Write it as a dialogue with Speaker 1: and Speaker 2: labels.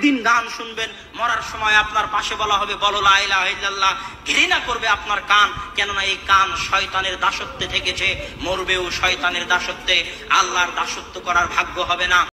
Speaker 1: দিন গান শুনবেন, মরার সময় আপনার পাশে বলা হবে বলো লা ইলাহা ইল্লাল্লাহ। ঘৃণা করবে আপনার কান, কেননা এই কান শয়তানের দাসত্বে থেকেছে, মরবেও শয়তানের দাসত্বে, আল্লাহর দাসত্ব করার ভাগ্য হবে না।